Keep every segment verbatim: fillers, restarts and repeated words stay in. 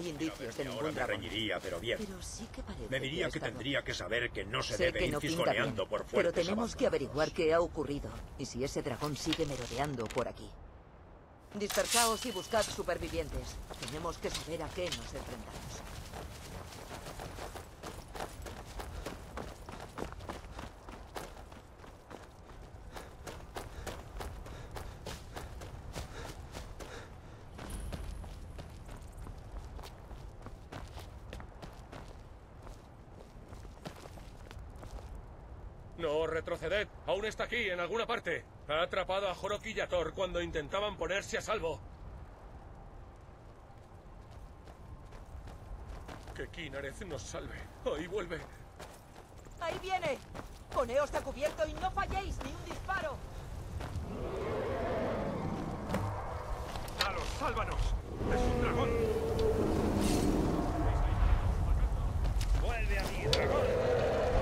hay indicios de ningún Ahora me dragón. reñiría, pero bien. Pero sí que parece Me diría ha que estado- tendría que saber que no se Sé debe que ir no pinta fisgoneando bien, por pero fuertes tenemos que abandonados. averiguar qué ha ocurrido y si ese dragón sigue merodeando por aquí. Dispersaos y buscad supervivientes. Tenemos que saber a qué nos enfrentamos. No retroceded. Aún está aquí, en alguna parte. Ha atrapado a Jorok y Yator cuando intentaban ponerse a salvo. Que Kynareth nos salve. Ahí vuelve. ¡Ahí viene! Poneos a cubierto y no falléis ni un disparo. ¡Talos, sálvanos! ¡Es un dragón! ¡Vuelve a mí, dragón!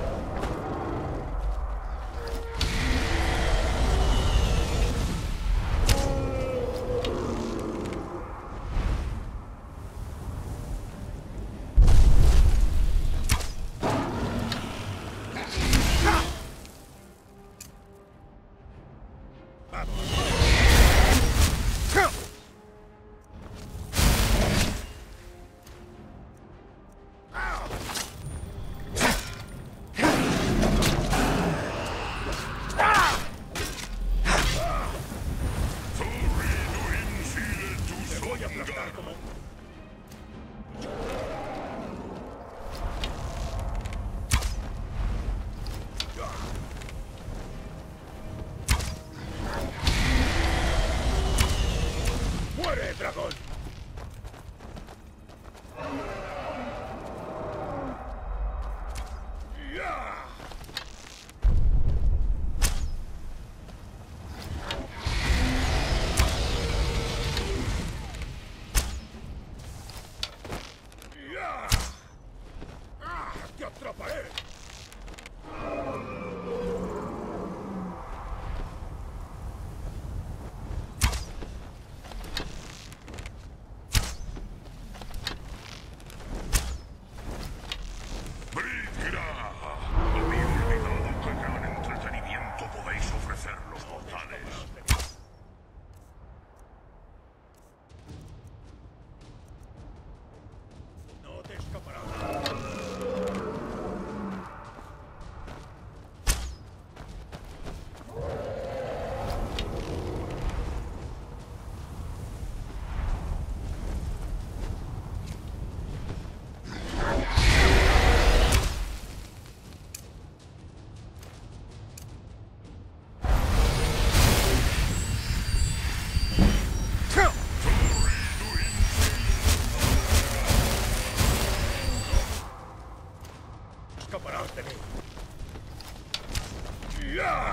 ¡Muere, dragón! ¡Ya! ¡Ya! ¡Ah! ¡Te atraparé! ¡Brigra! Había olvidado qué gran entretenimiento podéis ofrecer los mortales. No te escaparás. Escaparás de mí. ¡Ya!